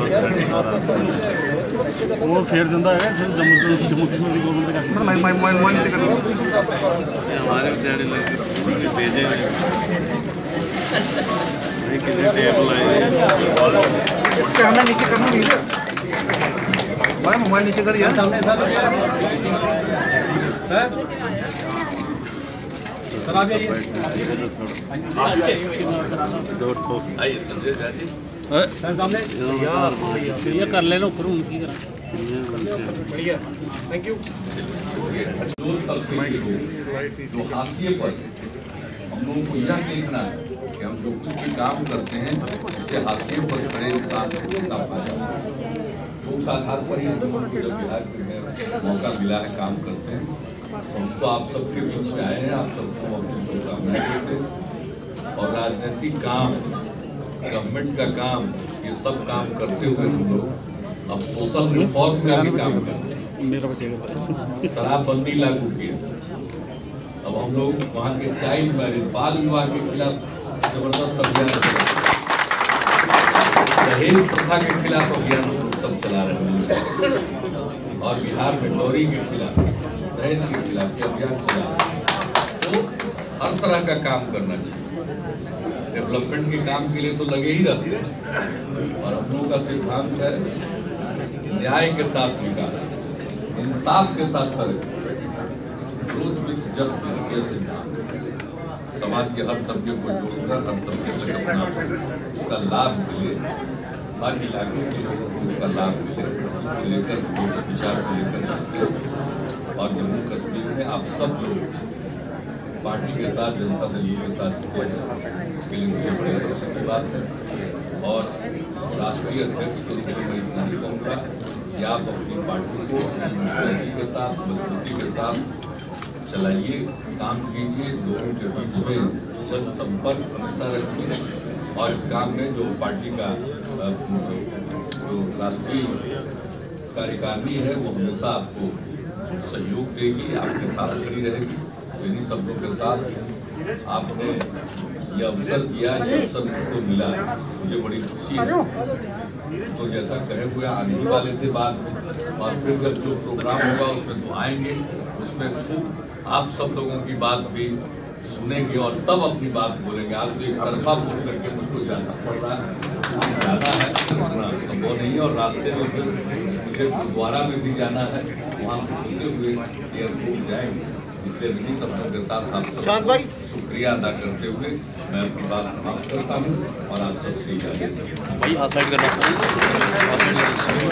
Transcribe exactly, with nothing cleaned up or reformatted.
वो फेर दिंदा है फिर जम्मू जम्मू कश्मीर की गवर्नमेंट का मैं मैं मैं मैं नीचे कर हमारे विद्यार्थी लोग भेजे हैं कितने टेबल आए कैमरा नीचे करना नहीं है भाई मोबाइल नीचे कर यार सामने सर सर आप आइए आइए संजय जी सर सामने ये कर ले लो ऊपर उनकी करा बढ़िया थैंक यू। जो हाशिए पर हम लोगों को यह देखना है कि हम जो कुछ भी काम करते हैं उससे हाशिए पर खड़े इंसान को कितना फायदा है। तो उस आधार पर ही हम लोगों को जब बिहार में मौका मिला है काम करते हैं हम तो आप सबके बीच में आए हैं, आप सबको बहुत शुभकामनाएं देते हैं। और राजनीतिक काम, गवर्नमेंट का काम, ये सब काम करते हुए हम लोग अब सोशल रिफॉर्म का भी काम करते हैं। शराबबंदी लागू किया, अब हम लोग वहाँ के चाइल्ड मैरिज, बाल विवाह के खिलाफ जबरदस्त अभियान, दहेज प्रथा के खिलाफ अभियान सब चला रहे हैं। और बिहार में डोरी के खिलाफ, दहेज के खिलाफ के अभियान चला रहे हैं। तो हर तरह का काम करना चाहिए। डेवलपमेंट के काम के लिए तो लगे ही रहते हैं और हम लोगों का सिद्धांत है न्याय के साथ विकास, इंसाफ के साथ तरक्की, ट्रूथ विद जस्टिस के सिद्धांत। समाज के हर तबके को जोड़कर हर तबके तक अपना उसका लाभ मिले, बाकी इलाके के लोगों को उसका लाभ मिले, लेकर विचार को लेकर चलते। और जम्मू कश्मीर में आप सब लोग पार्टी के साथ, जनता दल के साथ जुटे हैं, इसके लिए मुझे बड़ी खुशी की बात है। और राष्ट्रीय अध्यक्ष के रूप में मैं इतना ही कहूँगा कि आप अपनी पार्टी को के साथ, मजबूती के साथ चलाइए, काम कीजिए, लोगों के बीच में जनसंपर्क हमेशा रखिए। और इस काम में जो पार्टी का जो राष्ट्रीय कार्यकारिणी है वो हमेशा आपको सहयोग देगी, आपके साथ खड़ी रहेगी। इन्हीं शब्दों के साथ आपने यह अवसर दिया, यह अवसर मुझको मिला, मुझे बड़ी खुशी है। तो जैसा कहे हुए आने वाले थे बाद में, और फिर जब जो प्रोग्राम होगा उसमें तो आएंगे, उसमें खूब आप सब लोगों की बात भी सुनेंगे और तब अपनी बात बोलेंगे। आप तो एक तरफा बोल करके मुझको जाना पड़ रहा है, जाना है उतना संभव नहीं है। और रास्ते में फिर मुझे गुरुद्वारा में भी जाना है, वहाँ से होते हुए एयरपोर्ट जाएंगे। इसलिए इन्हीं शब्दों के साथ आप सबको शुक्रिया अदा करते हुए मैं अपनी बात समाप्त करता हूँ और आप सबसे इजाजत।